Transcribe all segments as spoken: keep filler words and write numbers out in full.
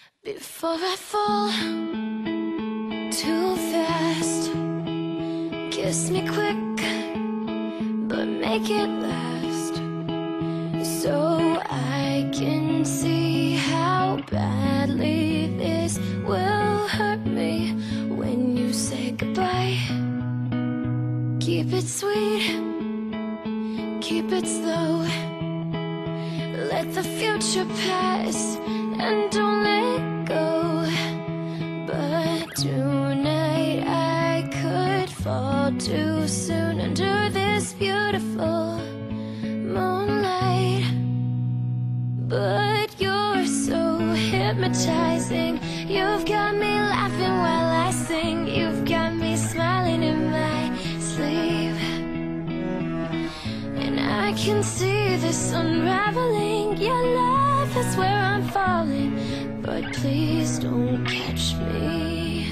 Before I fall too fast, kiss me quick, but make it last, so I can see how badly this will hurt me when you say goodbye. Keep it sweet, keep it slow, let the future pass and don't let go. But tonight I could fall too soon under this beautiful moonlight. But you're so hypnotizing, you've got me laughing while I sing, you've got me smiling in my sleep. And I can see this unraveling, your love is where I'm falling, but please don't catch me.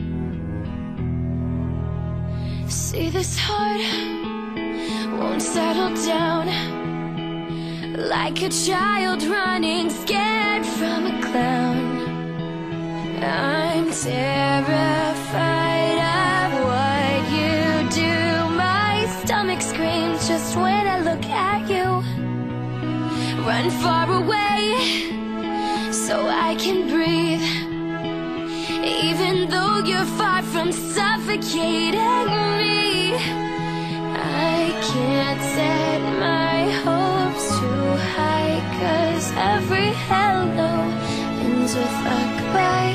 See, this heart won't settle down, like a child running scared from a clown. I'm terrified of what you do, my stomach screams just when I look at you. Run far away so I can breathe, even though you're far from suffocating me. I can't set my hopes too high, 'cause every hello ends with a goodbye.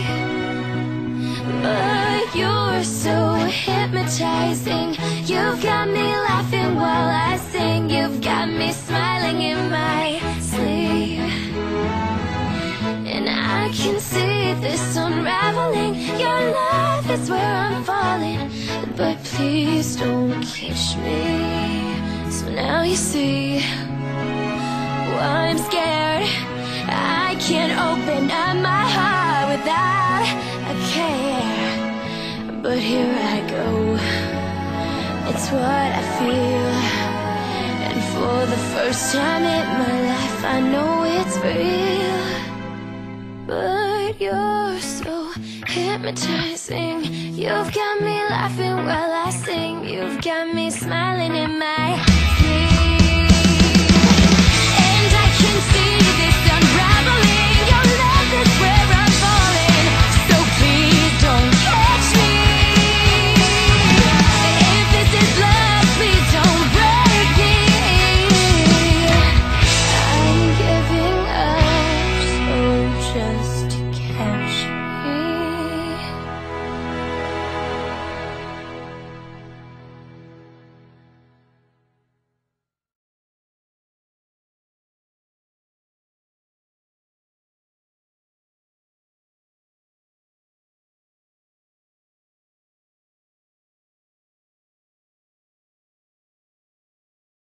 But you're so hypnotizing, you've got me laughing while I sing, you've got me smiling in my sleep. And I can see this unraveling, your love is where I'm falling, but please don't catch me. So now you see why I'm scared. I can't open up my heart without a care, but here I go, it's what I feel. And for the first time in my life I know it's real. But you're so hypnotizing, you've got me laughing while I sing, you've got me smiling in my